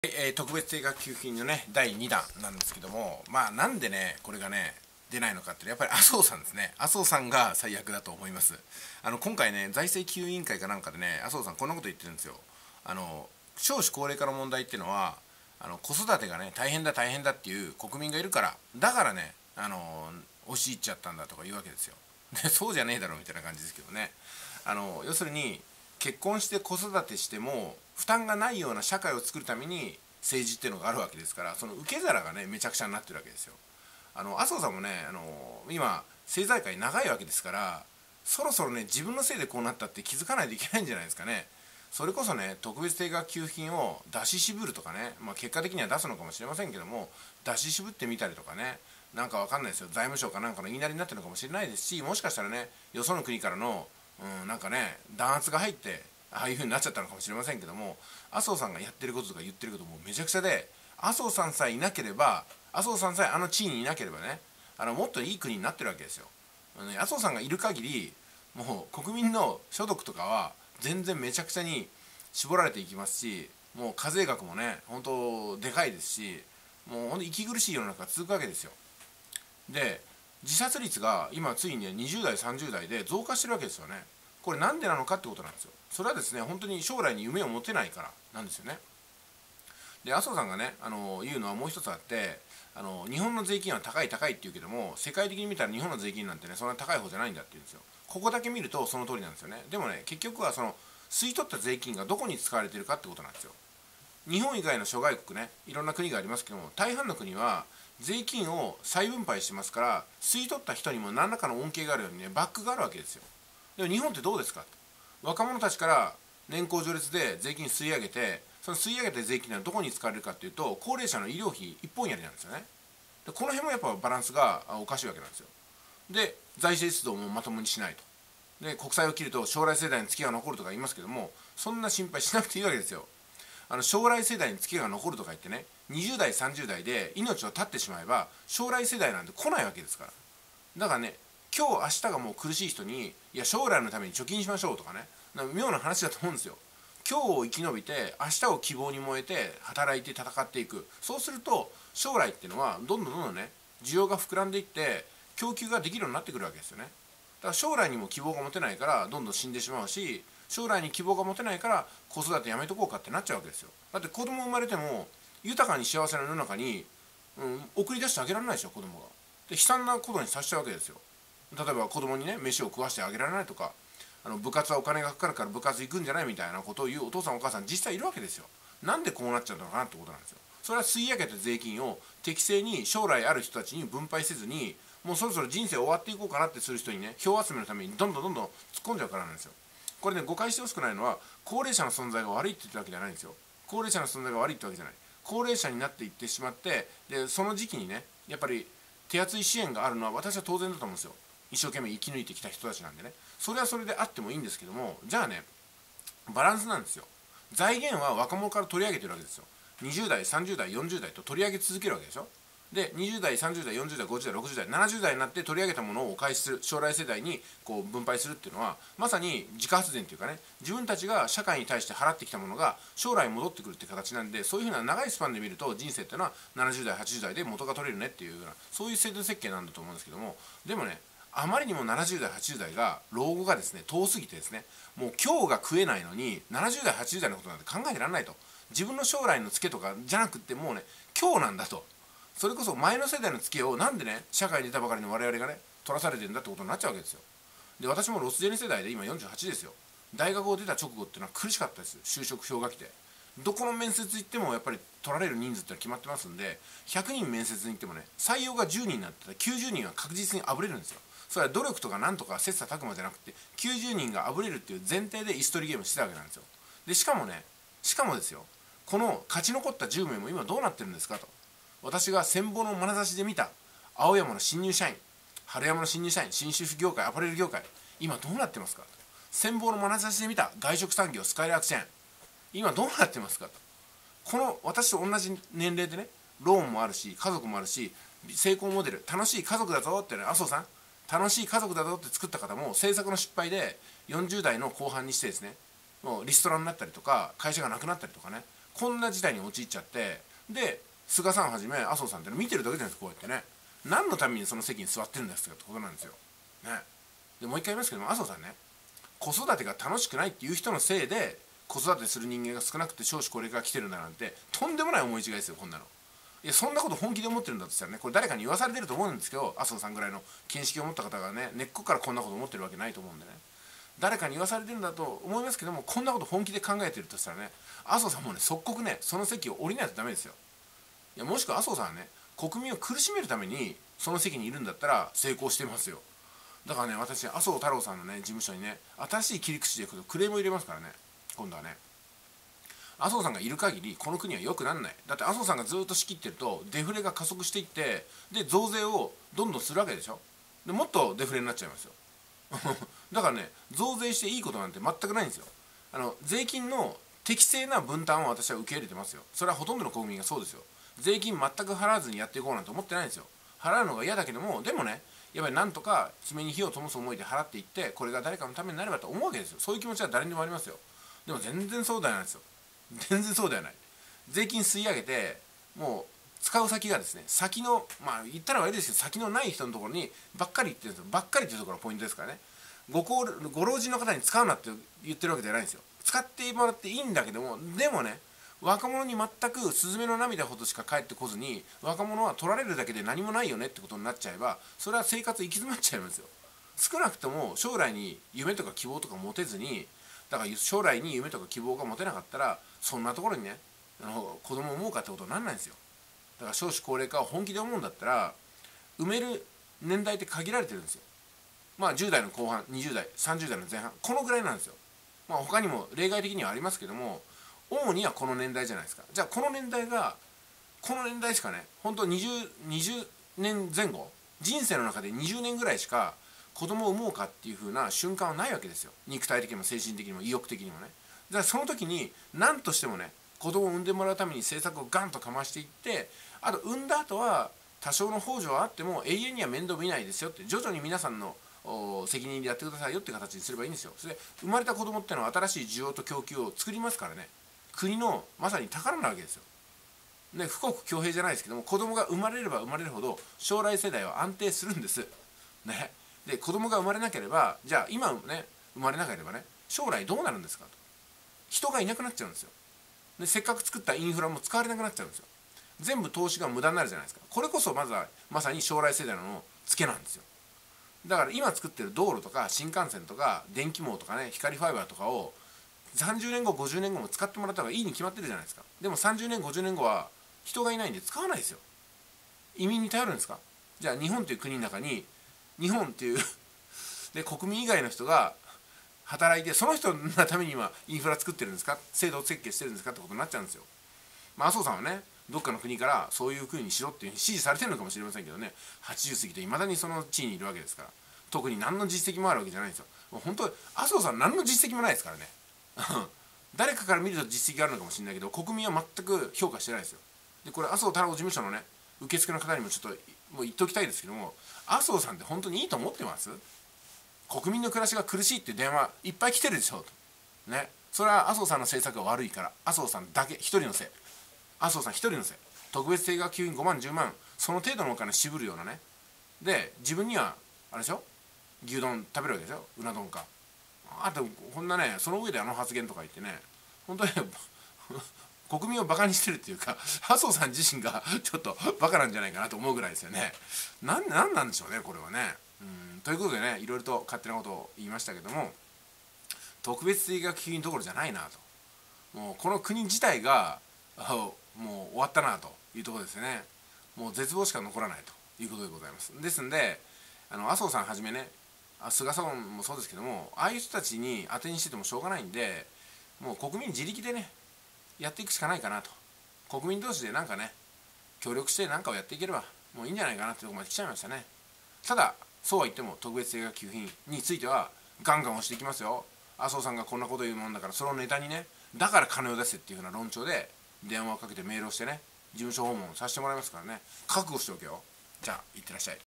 特別定額給付金のね第2弾なんですけども、なんでねこれがね出ないのかってやっぱり麻生さんですね。麻生さんが最悪だと思います。今回ね財政給付委員会かなんかでね麻生さんこんなこと言ってるんですよ。少子高齢化の問題っていうのは子育てがね大変だ大変だっていう国民がいるからだからね押し入っちゃったんだとか言うわけですよ。でそうじゃねえだろみたいな感じですけどね。要するに結婚して子育てしても負担がないような社会を作るために政治っていうのがあるわけですから、その受け皿がねめちゃくちゃになってるわけですよ。麻生さんもね今政財界長いわけですから、そろそろね自分のせいでこうなったって気づかないといけないんじゃないですかね。それこそね特別定額給付金を出し渋るとかね、結果的には出すのかもしれませんけども、出し渋ってみたりとかね、なんかわかんないですよ、財務省かなんかの言いなりになってるのかもしれないですし、もしかしたらねよその国からの、なんかね弾圧が入ってああいう風になっちゃったのかもしれませんけども、麻生さんがやってることとか言ってることもめちゃくちゃで、麻生さんさえいなければ、麻生さんさえあの地位にいなければねもっといい国になってるわけですよ。麻生さんがいる限りもう国民の所得とかは全然めちゃくちゃに絞られていきますし、もう課税額もね本当でかいですし、もう本当息苦しい世の中が続くわけですよ。で自殺率が今ついにね20代30代で増加してるわけですよね。これなんでなのかってことなんですよ。それはですね本当に将来に夢を持てないからなんですよね。で麻生さんがね言うのはもう一つあって、日本の税金は高い高いって言うけども、世界的に見たら日本の税金なんてねそんな高い方じゃないんだって言うんですよ。ここだけ見るとその通りなんですよね。でもね結局はその吸い取った税金がどこに使われているかってことなんですよ。日本以外の諸外国ねいろんな国がありますけども、大半の国は税金を再分配してますから、吸い取った人にも何らかの恩恵があるようにねバックがあるわけですよ。でも日本ってどうですか。若者たちから年功序列で税金吸い上げて、その吸い上げた税金はどこに使われるかっていうと高齢者の医療費一本やりなんですよね。でこの辺もやっぱバランスがおかしいわけなんですよ。で財政出動もまともにしないと。で国債を切ると将来世代にツケが残るとか言いますけども、そんな心配しなくていいわけですよ。将来世代にツケが残るとか言ってね、20代30代で命を絶ってしまえば将来世代なんて来ないわけですから。だからね今日明日がもう苦しい人にいや将来のために貯金しましょうとかね、妙な話だと思うんですよ。今日を生き延びて明日を希望に燃えて働いて戦っていく。そうすると将来っていうのはどんどんどんどんね需要が膨らんでいって供給ができるようになってくるわけですよね。だから将来にも希望が持てないからどんどん死んでしまうし、将来に希望が持てないから子育てやめとこうかってなっちゃうわけですよ。だって子供生まれても豊かに幸せな世の中に、送り出してあげられないでしょ子供が。で悲惨なことにさせちゃうわけですよ。例えば子供にね飯を食わしてあげられないとか、部活はお金がかかるから部活行くんじゃないみたいなことを言うお父さんお母さん実際いるわけですよ。なんでこうなっちゃうのかなってことなんですよ。それは吸い上げた税金を適正に将来ある人たちに分配せずに、もうそろそろ人生終わっていこうかなってする人にね票集めのためにどんどんどんどん突っ込んじゃうからなんですよ。これね誤解してほしくないのは高齢者の存在が悪いって言ってるわけじゃないんですよ。高齢者の存在が悪いってわけじゃない。高齢者になっていってしまって、でその時期にねやっぱり手厚い支援があるのは私は当然だと思うんですよ。一生懸命生き抜いてきた人たちなんでね、それはそれであってもいいんですけども、じゃあねバランスなんですよ。財源は若者から取り上げてるわけですよ。20代30代40代と取り上げ続けるわけでしょ。で20代30代40代50代60代70代になって取り上げたものをお返しする、将来世代にこう分配するっていうのはまさに自家発電というかね、自分たちが社会に対して払ってきたものが将来戻ってくるっていう形なんで、そういうふうな長いスパンで見ると人生っていうのは70代80代で元が取れるねっていうような、そういう制度設計なんだと思うんですけども、でもねあまりにも70代80代が老後がですね遠すぎてですね、もう今日が食えないのに70代80代のことなんて考えてられないと。自分の将来のツケとかじゃなくってもうね今日なんだと。それこそ前の世代のツケをなんでね社会に出たばかりの我々がね取らされてるんだってことになっちゃうわけですよ。で私もロスジェネ世代で今48ですよ。大学を出た直後っていうのは苦しかったです。就職氷河期でどこの面接行ってもやっぱり取られる人数ってのは決まってますんで、100人面接に行ってもね採用が10人になってたら90人は確実にあぶれるんですよ。それは努力とかなんとか切磋琢磨じゃなくて90人があぶれるっていう前提で椅子取りゲームしてたわけなんですよ。でしかもですよ、この勝ち残った10名も今どうなってるんですかと。私が羨望の眼差しで見た青山の新入社員、春山の新入社員、紳士服業界、アパレル業界今どうなってますかと。羨望の眼差しで見た外食産業スカイラークチェーン今どうなってますかと。この私と同じ年齢でねローンもあるし家族もあるし成功モデル楽しい家族だぞってね、麻生さん楽しい家族だぞって作った方も政策の失敗で40代の後半にしてですねもうリストラになったりとか会社がなくなったりとかね、 こんな事態に陥っちゃって、で菅さんはじめ麻生さんっての見てるだけじゃないですか。こうやってね、何のためにその席に座ってるんですかってことなんですよね。でもう一回言いますけども、麻生さんね、子育てが楽しくないっていう人のせいで子育てする人間が少なくて少子高齢化が来てるんだなんて、とんでもない思い違いですよこんなの。いや、そんなこと本気で思ってるんだとしたらね、これ誰かに言わされてると思うんですけど、麻生さんぐらいの見識を持った方がね、根っこからこんなこと思ってるわけないと思うんでね、誰かに言わされてるんだと思いますけども、こんなこと本気で考えてるとしたらね、麻生さんもね、即刻ね、その席を降りないとダメですよ。いや、もしくは麻生さんはね、国民を苦しめるためにその席にいるんだったら成功してますよ。だからね、私麻生太郎さんのね事務所にね、新しい切り口でいくとクレームを入れますからね。今度はね、麻生さんがいる限りこの国は良くならない。だって麻生さんがずっと仕切ってるとデフレが加速していって、で増税をどんどんするわけでしょ。でもっとデフレになっちゃいますよだからね、増税していいことなんて全くないんですよ。税金の適正な分担を私は受け入れてますよ。それはほとんどの国民がそうですよ。税金全く払わずにやっていこうなんて思ってないんですよ。払うのが嫌だけども、でもね、やっぱりなんとか爪に火を灯す思いで払っていって、これが誰かのためになればと思うわけですよ。そういう気持ちは誰にでもありますよ。でも全然そうではないですよ。全然そうではない。税金吸い上げて、もう使う先がですね、先の、まあ言ったら悪いですけど、先のない人のところにばっかり言ってるんですよ。ばっかりっていうところがポイントですからね。ご老人の方に使うなって言ってるわけじゃないんですよ。使ってもらっていいんだけども、でもね、若者に全くスズメの涙ほどしか返ってこずに、若者は取られるだけで何もないよねってことになっちゃえば、それは生活行き詰まっちゃいますよ。少なくとも将来に夢とか希望とか持てずに、だから将来に夢とか希望が持てなかったら、そんなところにね、子供を産もうかってことにならないんですよ。だから少子高齢化を本気で思うんだったら、埋める年代って限られてるんですよ。まあ10代の後半、20代、30代の前半、このぐらいなんですよ。まあ他にも例外的にはありますけども、主にはこの年代じゃないですか。じゃあこの年代しかね、本当20年前後、人生の中で20年ぐらいしか子供を産もうかっていう風な瞬間はないわけですよ。肉体的にも精神的にも意欲的にもね。だからその時に何としてもね、子供を産んでもらうために政策をガンとかましていって、あと産んだ後は多少の補助はあっても永遠には面倒見ないですよって、徐々に皆さんの責任でやってくださいよって形にすればいいんですよ。それで生まれた子供ってのは新しい需要と供給を作りますからね。国のまさに宝なわけですよ。ね、富国強兵じゃないですけども、子供が生まれれば生まれるほど将来世代は安定するんです。ね、で子供が生まれなければ、じゃあ今ね生まれなければね、将来どうなるんですかと。人がいなくなっちゃうんですよ。でせっかく作ったインフラも使われなくなっちゃうんですよ。全部投資が無駄になるじゃないですか。これこそまさに将来世代のツケなんですよ。だから今作ってる道路とか新幹線とか電気網とかね、光ファイバーとかを30年後50年後も使ってもらった方がいいに決まってるじゃないですか。でも30年50年後は人がいないんで使わないですよ。移民に頼るんですか。じゃあ日本という国の中に日本っていうで国民以外の人が働いて、その人のために今インフラ作ってるんですか、制度設計してるんですかってことになっちゃうんですよ。まあ、麻生さんはね、どっかの国からそういう風にしろっていう指示されてるのかもしれませんけどね、80過ぎていまだにその地位にいるわけですから、特に何の実績もあるわけじゃないんですよ。もう本当麻生さん何の実績もないですからね誰かから見ると実績があるのかもしれないけど、国民は全く評価してないですよ。でこれ麻生太郎事務所のね受付の方にもちょっともう言っておきたいですけども、麻生さんって本当にいいと思ってます？国民の暮らしが苦しいって電話いっぱい来てるでしょとね。それは麻生さんの政策が悪いから、麻生さんだけ一人のせい、麻生さん一人のせい、特別定額給付金5万10万、その程度のお金渋るようなね、で自分にはあれでしょ、牛丼食べるわけでしょ、うな丼か。あとこんなね、その上であの発言とか言ってね、本当に国民をバカにしてるっていうか、麻生さん自身がちょっとバカなんじゃないかなと思うぐらいですよね。なんなんでしょうねこれはね。ということでね、いろいろと勝手なことを言いましたけども、特別定額給付金どころじゃないなと、もうこの国自体がもう終わったなというところですね。もう絶望しか残らないということでございます。ですんで麻生さんはじめね、菅さんもそうですけども、ああいう人たちに当てにしててもしょうがないんで、もう国民自力でねやっていくしかないかなと。国民同士でなんかね協力して何かをやっていければもういいんじゃないかなってところまで来ちゃいましたね。ただそうは言っても特別定額給付金についてはガンガン押していきますよ。麻生さんがこんなこと言うもんだから、それをネタにね、だから金を出せっていうふうな論調で電話をかけてメールをしてね、事務所訪問させてもらいますからね、覚悟しておけよ。じゃあいってらっしゃい。